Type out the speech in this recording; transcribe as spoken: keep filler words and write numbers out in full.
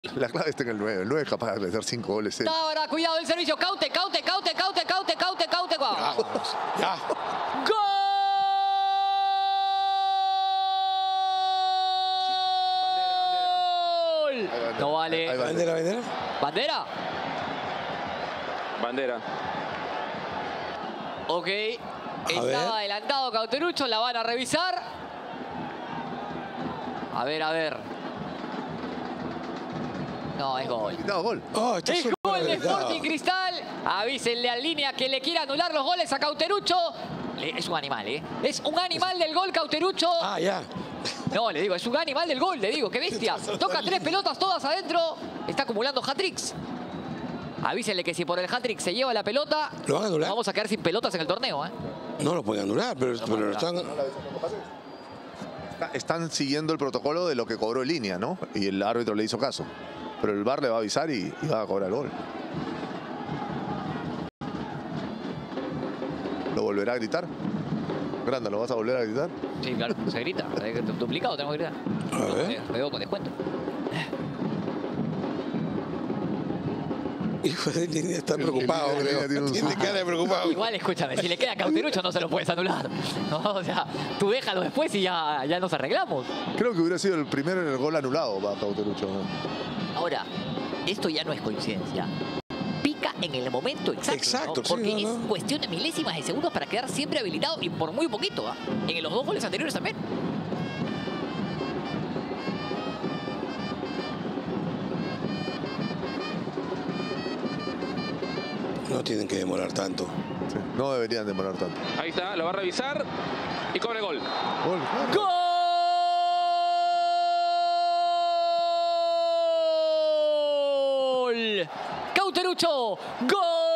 La clave está en el nueve. El nueve es capaz de meter cinco goles. ¿Eh? Ahora, cuidado el servicio. Caute, caute, caute, caute, caute, caute, caute. Vamos, ya. ¡Gol! No vale. Ahí va. Bandera, bandera. ¿Bandera? Bandera. Ok. Estaba ver. adelantado Cauterucho. La van a revisar. A ver, a ver. No, es gol. Quitado gol. Oh, está Es súper gol de habilitado. Sporting Cristal. Avísenle al línea que le quiere anular los goles a Cauterucho. Le- Es un animal, ¿eh? Es un animal del gol, Cauterucho. Ah, ya. No, le digo, es un animal del gol, le digo, qué bestia. Toca tres pelotas todas adentro. Está acumulando hat-tricks. Avísenle que si por el hat-trick se lleva la pelota, ¿Lo van a anular? vamos a quedar sin pelotas en el torneo, ¿eh? No lo pueden anular, pero, pero lo están... Está- Están siguiendo el protocolo de lo que cobró en línea, ¿no? Y el árbitro le hizo caso. Pero el V A R le va a avisar y, y va a cobrar el gol. ¿Lo volverá a gritar? Granda, ¿lo vas a volver a gritar? Sí, claro, se grita. Duplicado tenemos que gritar. A ver. Me veo con descuento. Hijo de línea está preocupado, el línea creo. tiene un Tiene susto. cara de preocupado. Igual, escúchame, si le queda Cauterucho no se lo puedes anular. No, o sea, tú déjalo después y ya, ya nos arreglamos. Creo que hubiera sido el primero en el gol anulado para Cauterucho, ¿no? Ahora, esto ya no es coincidencia. Pica en el momento exacto. Exacto, ¿no? sí, Porque no, es no. cuestión de milésimas de segundos para quedar siempre habilitado y por muy poquito. ¿Ah? En los dos goles anteriores también. No tienen que demorar tanto. Sí, no deberían demorar tanto. Ahí está, lo va a revisar y cobra el gol. Gol, claro. ¡Gol! Cauterucho, ¡gol!